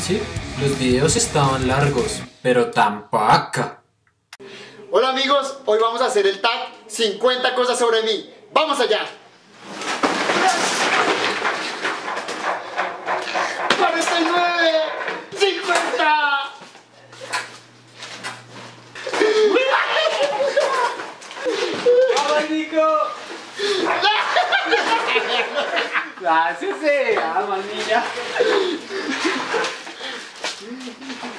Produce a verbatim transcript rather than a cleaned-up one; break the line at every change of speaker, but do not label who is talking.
Sí, los videos estaban largos, pero tan paca.
Hola amigos, hoy vamos a hacer el tag cincuenta cosas sobre mí. ¡Vamos allá! cuarenta y nueve, cincuenta.
¡Vamos, Nico! Gracias, eh. Vamos, niña.